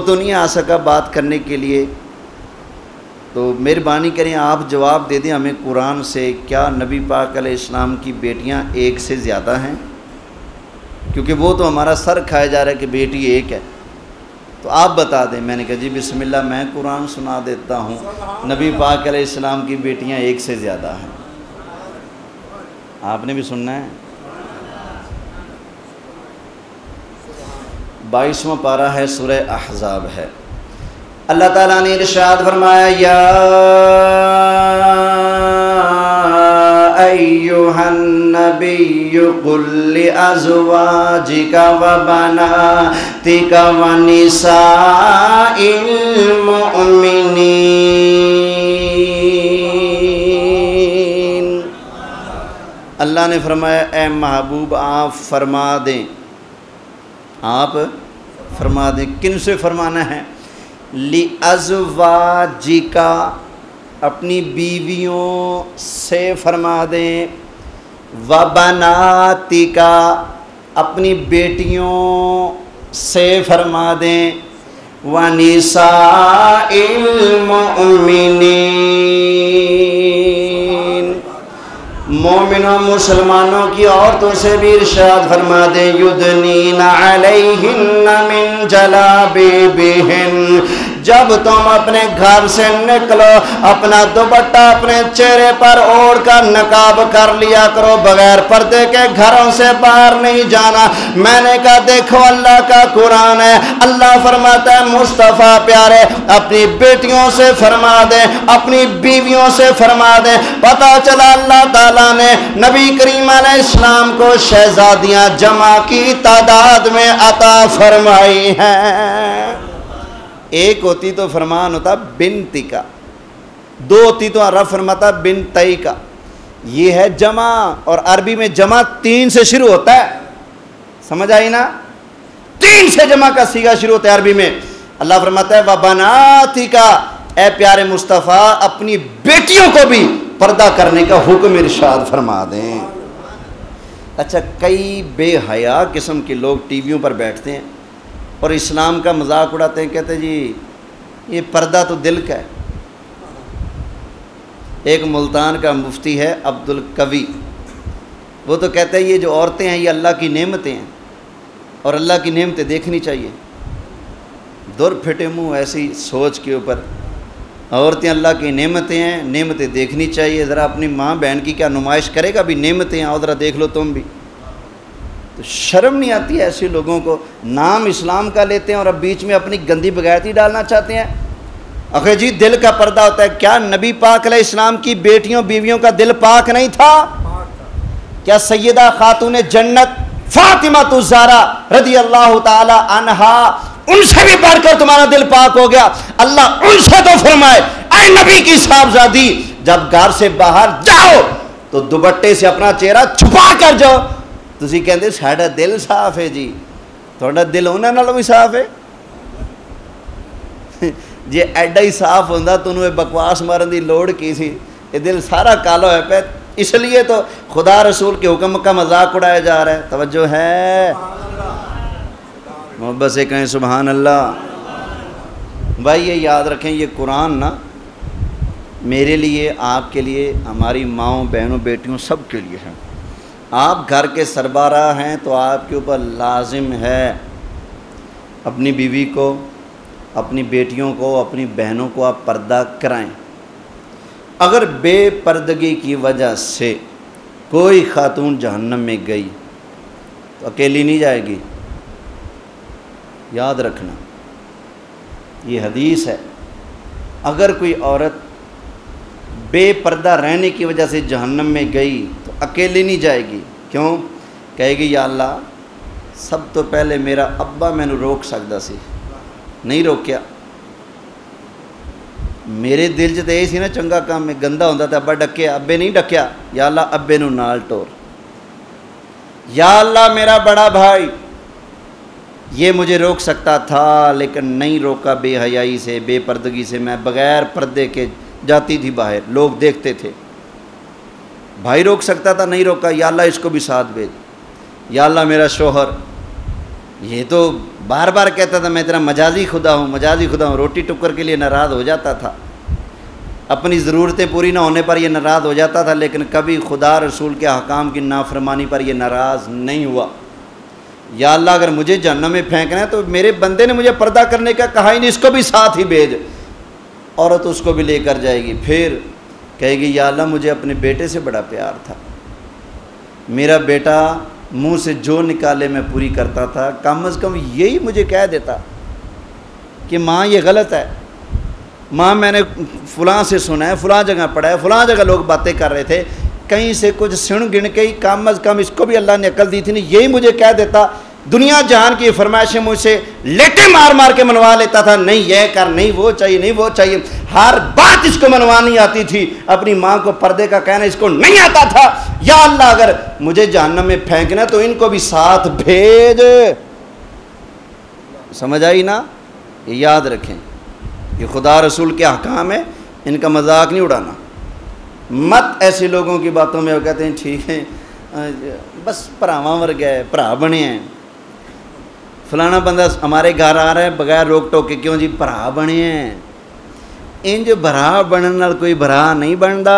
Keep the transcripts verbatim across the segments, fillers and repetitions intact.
تو نہیں آ سکا بات کرنے کے لیے، تو مہربانی کریں آپ جواب دے دیں ہمیں قرآن سے، کیا نبی پاک علیہ السلام کی بیٹیاں ایک سے زیادہ ہیں؟ کیونکہ وہ تو ہمارا سر کھایا جا رہا ہے کہ بیٹی ایک ہے، تو آپ بتا دیں۔ میں نے کہا جی بسم اللہ، میں قرآن سنا دیتا ہوں، نبی پاک علیہ السلام کی بیٹیاں ایک سے زیادہ ہیں۔ آپ نے بھی سننا ہے۔ بائیسواں پارہ ہے، سورہ احزاب ہے۔ اللہ تعالیٰ نے ارشاد فرمایا، یا ایھا النبی قل لازواجک وبناتک ونساء المؤمنین۔ اللہ نے فرمایا اے محبوب آپ فرما دیں، آپ فرما دیں، کن سے فرمانا ہے؟ لِأَزْوَاجِكَ، اپنی بیویوں سے فرما دیں، وَبَنَاتِكَ، اپنی بیٹیوں سے فرما دیں، وَنِسَاءِ الْمُؤْمِنِينَ، مومنوں مسلمانوں کی عورتوں سے بھی ارشاد فرما دیں، یدنین علیہن من جلابیبہن، جب تم اپنے گھر سے نکلو اپنا دوپٹہ اپنے چہرے پر اوڑھ کر نقاب کر لیا کرو، بغیر پردے کے گھروں سے باہر نہیں جانا۔ میں نے کہا دیکھو اللہ کا قرآن ہے، اللہ فرماتا ہے مصطفیٰ پیارے اپنی بیٹیوں سے فرما دیں، اپنی بیویوں سے فرما دیں۔ پتہ چلا اللہ تعالیٰ نے نبی کریم علیہ السلام کو شہزادیاں جمع کی تعداد میں عطا فرمائی ہیں۔ ایک ہوتی تو فرمان ہوتا بنتی کا، دو ہوتی تو عرب فرماتا بنتئی کا، یہ ہے جمع، اور عربی میں جمع تین سے شروع ہوتا ہے، سمجھ آئی نا؟ تین سے جمع کا صیغہ شروع ہوتا ہے عربی میں۔ اللہ فرماتا ہے وَبَنَاتِكَ، اے پیارے مصطفیٰ اپنی بیٹیوں کو بھی پردہ کرنے کا حکم ارشاد فرما دیں۔ اچھا، کئی بے حیا قسم کے لوگ ٹی ویوں پر بیٹھتے ہیں اور اسلام کا مذاق اڑاتے ہیں، کہتے ہیں جی یہ پردہ تو دل کا ہے۔ ایک ملتان کا مفتی ہے عبد القوی، وہ تو کہتے ہیں یہ جو عورتیں ہیں یہ اللہ کی نعمتیں ہیں اور اللہ کی نعمتیں دیکھنی چاہیے۔ دور پھٹے منہ ایسی سوچ کے اوپر، عورتیں اللہ کی نعمتیں ہیں، نعمتیں دیکھنی چاہیے۔ ذرا اپنی ماں بہن کی کیا نمائش کرے گا بھی نعمتیں ہیں، اور ذرا دیکھ لو تم بھی۔ تو شرم نہیں آتی ہے ایسے لوگوں کو، نام اسلام کا لیتے ہیں اور اب بیچ میں اپنی گندی بغیرتی ڈالنا چاہتے ہیں۔ اخی جی دل کا پردہ ہوتا ہے، کیا نبی پاک علیہ السلام کی بیٹیوں بیویوں کا دل پاک نہیں تھا؟ کیا سیدہ خاتون جنت فاطمہ الزہرا رضی اللہ تعالی عنہا ان سے بھی بڑھ کر تمہارا دل پاک ہو گیا؟ اللہ ان سے تو فرمائے اے نبی کی صاحبزادی جب گھر سے باہر جاؤ تو دوپٹے سے اپنا چہرہ چھپا کر جاؤ۔ تسی کہندے ساڈا دل صاف ہے جی، تھوڑا دل انہاں نالوں بھی صاف ہے؟ جی ایڈا ہی صاف ہوندا تو انہوں بکواس مارن دی لوڑ کی سی؟ یہ دل سارا کالا ہے پہ، اس لیے تو خدا رسول کے حکم کا مذاق اڑایا جا رہا ہے۔ توجہ ہے؟ محبت سے کہیں سبحان اللہ۔ بھائی یہ یاد رکھیں یہ قرآن نا میرے لیے، آپ کے لیے، ہماری ماؤں بہنوں بیٹیوں سب کے لیے ہے۔ آپ گھر کے سربراہ ہیں تو آپ کے اوپر لازم ہے اپنی بیوی کو، اپنی بیٹیوں کو، اپنی بہنوں کو آپ پردہ کرائیں۔ اگر بے پردگی کی وجہ سے کوئی خاتون جہنم میں گئی تو اکیلی نہیں جائے گی، یاد رکھنا یہ حدیث ہے۔ اگر کوئی عورت بے پردہ رہنے کی وجہ سے جہنم میں گئی تو اکیلی نہیں جائے گی۔ کیوں؟ کہے گی یا اللہ سب تو پہلے میرا ابا میں نے روک سکتا سی، نہیں روکیا۔ میرے دل چ تو یہ سی نا چنگا کام میں گندا ہوتا تھا، ابا ڈکیا، ابے نہیں ڈکیا، یا اللہ ابے نو نال ٹور۔ یا اللہ میرا بڑا بھائی یہ مجھے روک سکتا تھا لیکن نہیں روکا، بے حیائی سے، بے پردگی سے، میں بغیر پردے کے جاتی تھی باہر، لوگ دیکھتے تھے۔ بھائی روک سکتا تھا، نہیں روکا، یا اللہ اس کو بھی ساتھ بھیج۔ یا اللہ میرا شوہر یہ تو बार बार कहता था मैं तेरा मजाजी खुदा हूँ, मजाजी खुदा हूँ। रोटी टुक्कर के लिए नाराज़ हो जाता था, अपनी ज़रूरतें पूरी ना होने पर यह नाराज़ हो जाता था, लेकिन कभी खुदा रसूल के अहकाम की नाफरमानी पर यह नाराज़ नहीं हुआ। या अल्लाह अगर मुझे जहन्नम में फेंकना है तो मेरे बंदे ने मुझे पर्दा करने का कहा ही नहीं, इसको भी साथ ही भेज। औरत उसको भी लेकर जाएगी, फिर कहेगी या अल्लाह मुझे अपने बेटे से बड़ा प्यार था, मेरा बेटा मुंह से जो निकाले मैं पूरी करता था, कम अज़ कम यही मुझे कह देता कि माँ ये गलत है, माँ मैंने फ़लाँ से सुना है, फ़लाँ जगह पढ़ा है, फ़लाँ जगह लोग बातें कर रहे थे, कहीं से कुछ सुन गिन के ही कम अज़ कम इसको भी अल्लाह ने अकल दी थी नहीं, यही मुझे कह देता। दुनिया जहान की फरमाइशें मुझसे लेटे मार मार के मनवा लेता था, नहीं ये कर, नहीं वो चाहिए, नहीं वो चाहिए, हर बात इसको मनवानी आती थी। अपनी माँ को पर्दे का कहना इसको नहीं आता था। या अल्लाह अगर मुझे जहन्नम में फेंकना तो इनको भी साथ भेज। समझ आई ना? ये याद रखें, ये खुदा रसूल के अहकाम है, इनका मजाक नहीं उड़ाना। मत ऐसे लोगों की बातों में वो कहते हैं ठीक है बस भरावां वर्गा है, भरा बने हैं, फलाना बंदा हमारे घर आ रहा है बगैर रोक टोक के, क्यों जी भरा बने हैं। इंज भरा बनने नाल कोई भरा नहीं बनता।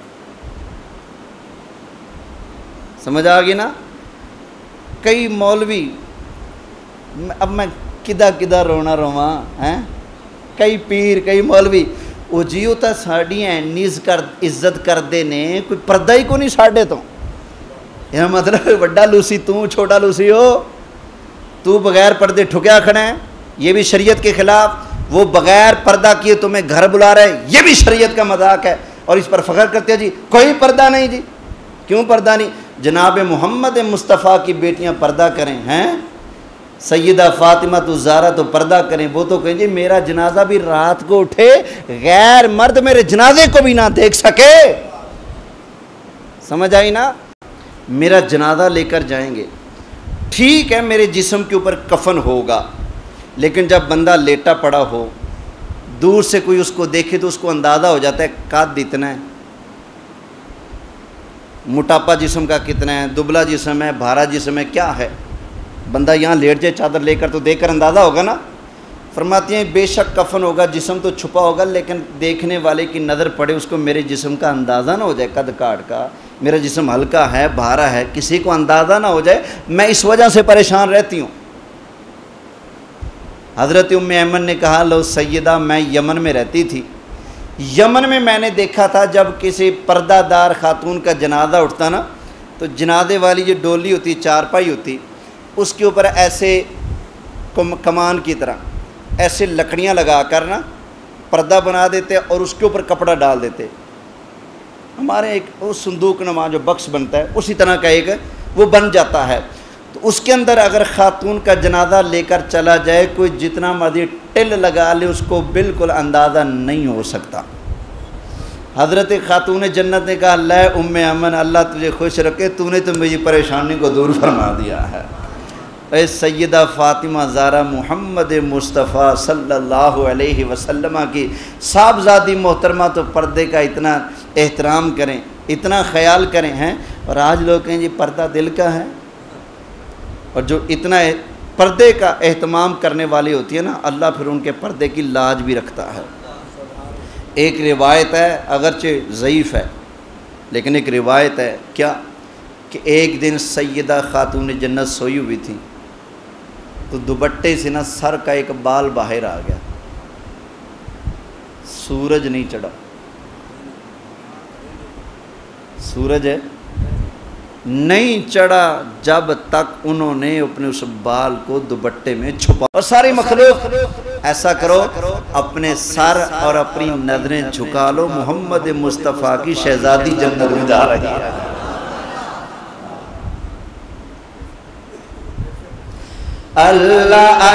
समझ आ गई ना? कई मौलवी, अब मैं किदा किदा रोना रोवा हैं, कई पीर कई मौलवी वो जी वो तो साड़ी एनी कर इज्जत करते ने, कोई पर्दा ही को नहीं साढ़े तो। यह मतलब वड्डा लूसी तू, छोटा लूसी हो, तू बगैर पर्दे ठुकया खड़ा है, ये भी शरीयत के खिलाफ। वो बगैर पर्दा किए तुम्हें घर बुला रहे, ये भी शरीयत का मजाक है, और इस पर फ़ख्र करते हैं जी कोई पर्दा नहीं जी। क्यों पर्दा नहीं? जनाब मोहम्मद मुस्तफ़ा की बेटियां पर्दा करें हैं, सैयदा फ़ातिमा तो ज़ारा तो पर्दा करें, वो तो कहें जी मेरा जनाजा भी रात को उठे, गैर मर्द मेरे जनाजे को भी ना देख सके। समझ आई ना? मेरा जनाजा लेकर जाएंगे, ठीक है मेरे जिस्म के ऊपर कफन होगा, लेकिन जब बंदा लेटा पड़ा हो, दूर से कोई उसको देखे तो उसको अंदाज़ा हो जाता है कद इतना है, मोटापा जिस्म का कितना है, दुबला जिस्म है, भारा जिस्म है, क्या है। बंदा यहाँ लेट जाए चादर लेकर तो देखकर अंदाज़ा होगा ना। फरमाती हैं बेशक कफन होगा, जिस्म तो छुपा होगा, लेकिन देखने वाले की नज़र पड़े उसको मेरे जिस्म का अंदाज़ा ना हो जाए, कद काट का, मेरा जिस्म हल्का है भारा है, किसी को अंदाज़ा ना हो जाए, मैं इस वजह से परेशान रहती हूँ। हज़रत उम्मे ऐमन ने कहा लो सैयदा मैं यमन में रहती थी, यमन में मैंने देखा था जब किसी पर्दादार खातून का जनाजा उठता ना, तो जनाजे वाली जो डोली होती, चारपाई होती, उसके ऊपर ऐसे कमान की तरह ऐसे लकड़ियाँ लगा कर ना पर्दा बना देते और उसके ऊपर कपड़ा डाल देते। हमारे एक वो संदूक नमा जो बक्स बनता है उसी तरह का एक वो बन जाता है, तो उसके अंदर अगर खातून का जनाजा लेकर चला जाए, कोई जितना मर्जी टिल लगा ले उसको बिल्कुल अंदाज़ा नहीं हो सकता। हज़रत खातून जन्नत ने कहा लै उम्मे अमन अल्लाह तुझे खुश रखे, तूने तो मेरी परेशानी को दूर फरमा दिया है। ए सैयदा फ़ातिमा ज़ारा मोहम्मद मुस्तफ़ा सल्लल्लाहु अलैहि वसल्लम की साहबजादी मोहतरमा तो पर्दे का इतना एहतराम करें, इतना ख्याल करें हैं, और आज लोग कहें जी पर्दा दिल का है। और जो इतना पर्दे का एहतमाम करने वाली होती है ना, अल्लाह फिर उनके पर्दे की लाज भी रखता है। एक रिवायत है, अगरचे ज़ईफ़ है, लेकिन एक रिवायत है क्या कि एक दिन सैयदा खातून जन्नत सोई हुई थी, तो दुपट्टे से ना सर का एक बाल बाहर आ गया, सूरज नहीं चढ़ा, सूरज है नहीं चढ़ा जब तक उन्होंने अपने उस बाल को दुपट्टे में छुपा। और सारी मखलूक ऐसा करो, अपने सर और अपनी नजरें झुका लो, मोहम्मद मुस्तफ़ा की शहजादी जन्नत में जा रही है। अल्लाह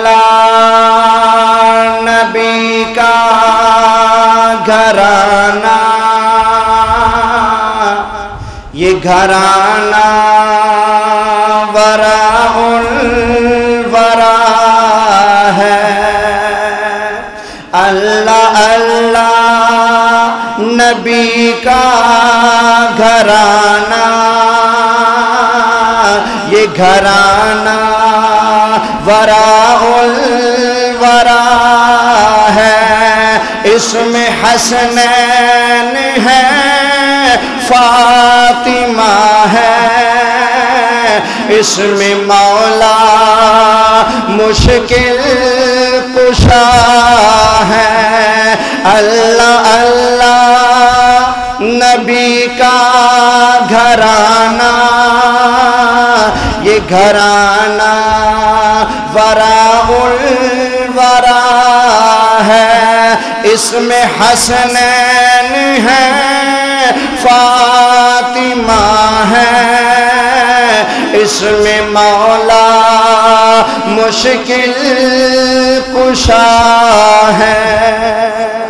अल्लाह नबी का घराना, ये घराना वराउल वरा है। अल्लाह अल्लाह नबी का घराना, ये घराना وراء الورا ہے، اس میں حسنین ہے، فاطمہ ہے، اس میں مولا مشکل کشا ہے۔ اللہ اللہ نبی کا گھرانہ، یہ گھرانہ وراء الورا ہے، اس میں حسنین ہے، فاطمہ ہے، اس میں مولا مشکل کشا ہے۔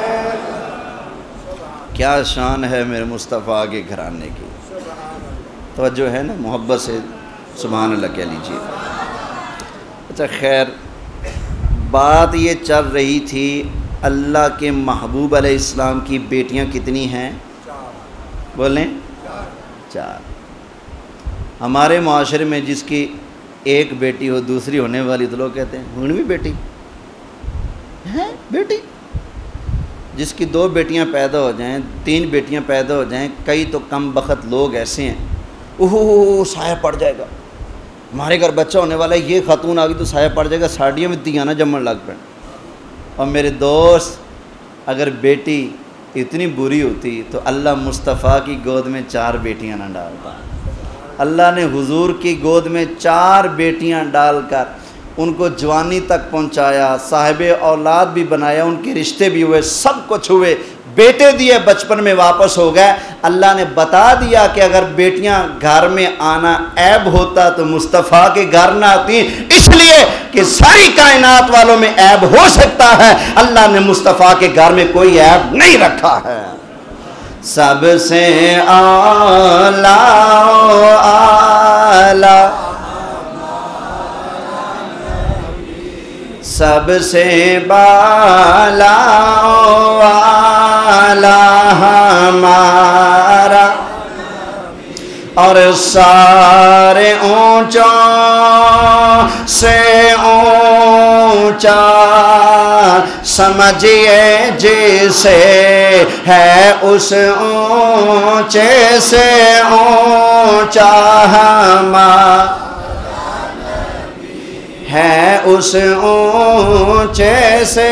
کیا شان ہے میرے مصطفیٰ کے گھرانے کی، توجہ ہے نا، محبت سے سبحان اللہ کہہ لیجیے۔ اچھا خیر، بات یہ چل رہی تھی اللہ کے محبوب علیہ السلام کی بیٹیاں کتنی ہیں؟ بولیں، چار۔ ہمارے معاشرے میں جس کی ایک بیٹی ہو دوسری ہونے والی تو لوگ کہتے ہیں ہن بھی بیٹی ہے، بیٹی۔ جس کی دو بیٹیاں پیدا ہو جائیں، تین بیٹیاں پیدا ہو جائیں، کئی تو کم بخت لوگ ایسے ہیں، اوہ سایہ پڑ جائے گا، ہمارے گھر بچہ ہونے والا ہے، یہ خاتون آ گئی تو سایہ پڑ جائے گا، ساڑیوں میں تیاں نہ جمن لگ پڑیں۔ اور میرے دوست، اگر بیٹی اتنی بری ہوتی تو اللہ مصطفیٰ کی گود میں چار بیٹیاں نہ ڈالتا۔ اللہ نے حضور کی گود میں چار بیٹیاں ڈال کر ان کو جوانی تک پہنچایا، صاحب اولاد بھی بنایا، ان کے رشتے بھی ہوئے، سب کچھ ہوئے، بیٹے دیے بچپن میں واپس ہو گئے۔ اللہ نے بتا دیا کہ اگر بیٹیاں گھر میں آنا عیب ہوتا تو مصطفیٰ کے گھر نہ آتی، اس لیے کہ ساری کائنات والوں میں عیب ہو سکتا ہے، اللہ نے مصطفیٰ کے گھر میں کوئی عیب نہیں رکھا ہے۔ سب سے اعلیٰ اعلیٰ، سب سے بالا والا ہمارا، اور سارے اونچوں سے اونچا سمجھئے جیسے ہے اس اونچے سے اونچا ہمارا، ہے اس اونچے سے۔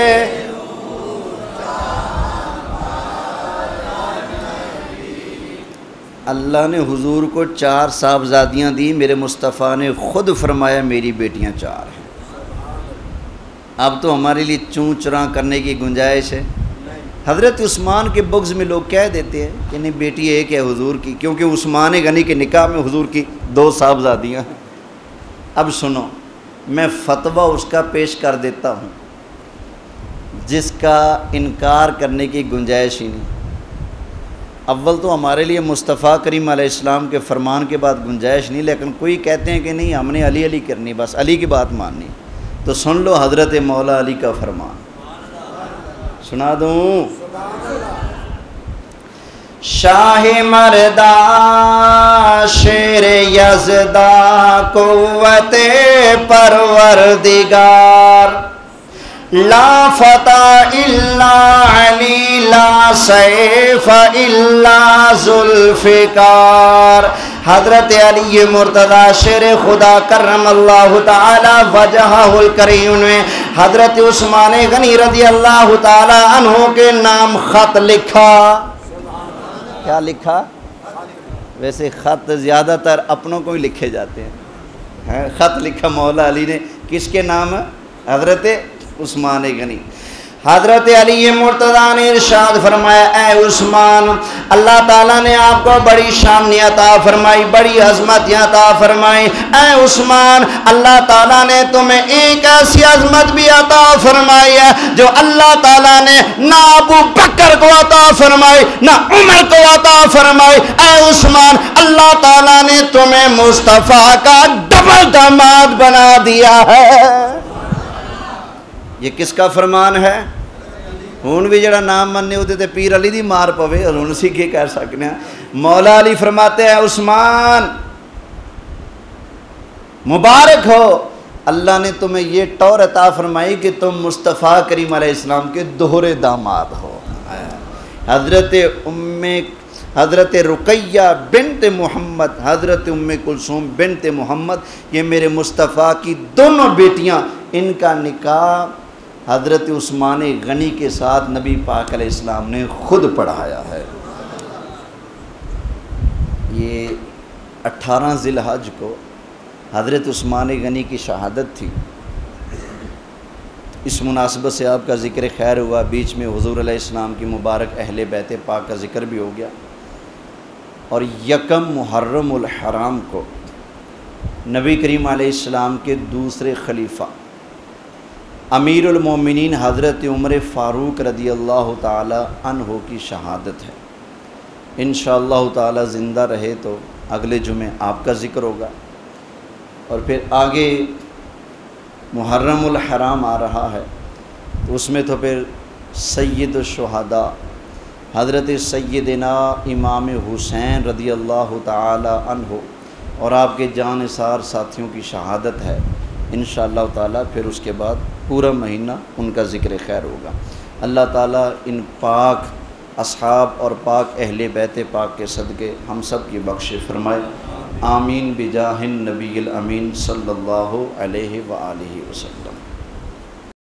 اللہ نے حضور کو چار صاحبزادیاں دی، میرے مصطفیٰ نے خود فرمایا میری بیٹیاں چار ہیں۔ اب تو ہمارے لیے چون چراں کرنے کی گنجائش ہے۔ حضرت عثمان کے بغض میں لوگ کہہ دیتے ہیں کہ نہیں بیٹی ایک ہے حضور کی، کیونکہ عثمان غنی کے نکاح میں حضور کی دو صاحبزادیاں ہیں۔ اب سنو، میں فتویٰ اس کا پیش کر دیتا ہوں جس کا انکار کرنے کی گنجائش ہی نہیں۔ اول تو ہمارے لیے مصطفیٰ کریم علیہ السلام کے فرمان کے بعد گنجائش نہیں، لیکن کوئی کہتے ہیں کہ نہیں ہم نے علی علی کرنی، بس علی کی بات ماننی، تو سن لو حضرت مولا علی کا فرمان سنا دوں۔ شاہ مردہ شیر یزدہ قوت پروردگار، لا فتح الا علی، لا سیف الا ذوالفقار۔ حضرت علی مرتضی شیر خدا کرم اللہ تعالی وجہہ الکریم نے حضرت عثمان غنی رضی اللہ تعالی عنہ کے نام خط لکھا۔ کیا لکھا؟ ویسے خط زیادہ تر اپنوں کو ہی لکھے جاتے ہیں، خط لکھا مولا علی نے، کس کے نام؟ حضرت عثمان غنی۔ حضرت علی مرتضیٰ نے ارشاد فرمایا، اے عثمان، اللہ تعالیٰ نے آپ کو بڑی شان عطا فرمائی، بڑی عظمت عطا فرمائی۔ اے عثمان، اللہ تعالیٰ نے تمہیں ایک ایسی عظمت بھی عطا فرمائی ہے جو اللہ تعالیٰ نے نہ ابو بکر کو عطا فرمائی نہ عمر کو عطا فرمائی۔ اے عثمان، اللہ تعالیٰ نے تمہیں مصطفیٰ کا ڈبل داماد بنا دیا ہے۔ یہ کس کا فرمان ہے؟ ہون بھی جڑا نام مننے ہوتے تے پیر علی دی مار پوے، اور ہون سی کے کہہ سکنے ہیں۔ مولا علی فرماتے ہیں عثمان مبارک ہو، اللہ نے تمہیں یہ ٹور عطا فرمائی کہ تم مصطفیٰ کریم علیہ السلام کے دوہرے داماد ہو۔ حضرت ام حضرت رقیہ بنت محمد، حضرت ام کلثوم بنت محمد، یہ میرے مصطفیٰ کی دونوں بیٹیاں، ان کا نکاح حضرت عثمان غنی کے ساتھ نبی پاک علیہ السلام نے خود پڑھایا ہے۔ یہ اٹھارہ ذی الحج کو حضرت عثمان غنی کی شہادت تھی۔ اس مناسبت سے آپ کا ذکر خیر ہوا، بیچ میں حضور علیہ السلام کی مبارک اہل بیت پاک کا ذکر بھی ہو گیا، اور یکم محرم الحرام کو نبی کریم علیہ السلام کے دوسرے خلیفہ امیر المومنین حضرت عمر فاروق رضی اللہ تعالی عنہ کی شہادت ہے۔ انشاءاللہ تعالی زندہ رہے تو اگلے جمعے آپ کا ذکر ہوگا، اور پھر آگے محرم الحرام آ رہا ہے، تو اس میں تو پھر سید الشہداء حضرت سیدنا امام حسین رضی اللہ تعالی عنہ اور آپ کے جانثار ساتھیوں کی شہادت ہے۔ انشاءاللہ تعالی پھر اس کے بعد پورا مہینہ ان کا ذکر خیر ہوگا۔ اللہ تعالی ان پاک اصحاب اور پاک اہل بیت پاک کے صدقے ہم سب کی بخش فرمائے، آمین بجاہ النبی الامین صلی اللہ علیہ وآلہ وسلم۔